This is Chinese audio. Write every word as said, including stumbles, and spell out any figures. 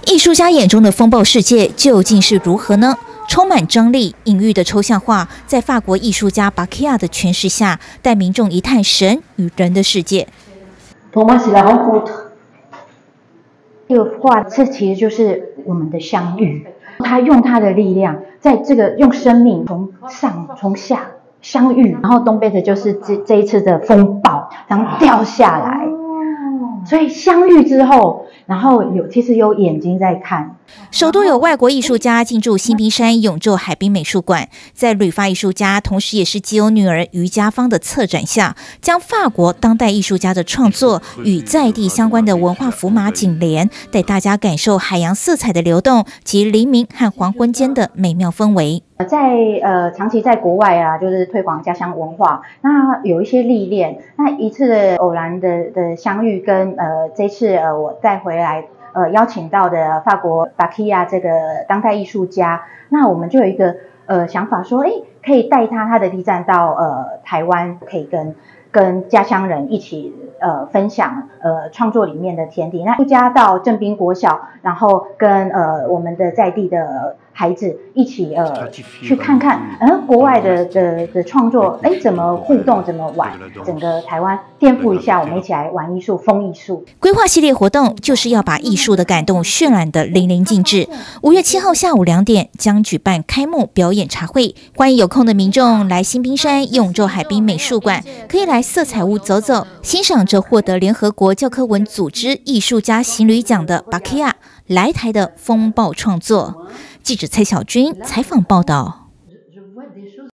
艺术家眼中的风暴世界究竟是如何呢？充满张力、隐喻的抽象画，在法国艺术家巴基亚的诠释下，带民众一探神与人的世界。 Pour moi, c'est la rencontre。这个画是其实就是我们的相遇，他用他的力量，在这个用生命从上从下相遇，然后东贝特就是这这一次的风暴，然后掉下来。所以相遇之后，然后有其实有眼睛在看。 首都有外国艺术家进驻新宾山永昼海滨美术馆，在旅法艺术家，同时也是基欧女儿余家芳的策展下，将法国当代艺术家的创作与在地相关的文化符码紧连，带大家感受海洋色彩的流动及黎明和黄昏间的美妙氛围。 在呃长期在国外啊，就是推广家乡文化，那有一些历练，那一次的偶然的的相遇跟呃这次呃我带回来呃邀请到的法国巴基亚这个当代艺术家，那我们就有一个呃想法说，哎，可以带他他的力站到呃台湾，可以跟跟家乡人一起呃分享呃创作里面的天地。那艺术家到正滨国小，然后跟呃我们的在地的孩子一起呃去看看，呃国外的的的创作，哎怎么互动，怎么玩，整个台湾颠覆一下，我们一起来玩艺术，风艺术。 规划系列活动就是要把艺术的感动渲染得淋漓尽致。五月七号下午两点将举办开幕表演茶会，欢迎有空的民众来新宾山永昼海滨美术馆，可以来色彩屋走走，欣赏着获得联合国教科文组织艺术家行旅奖的巴基亚来台的风暴创作。记者蔡小军采访报道。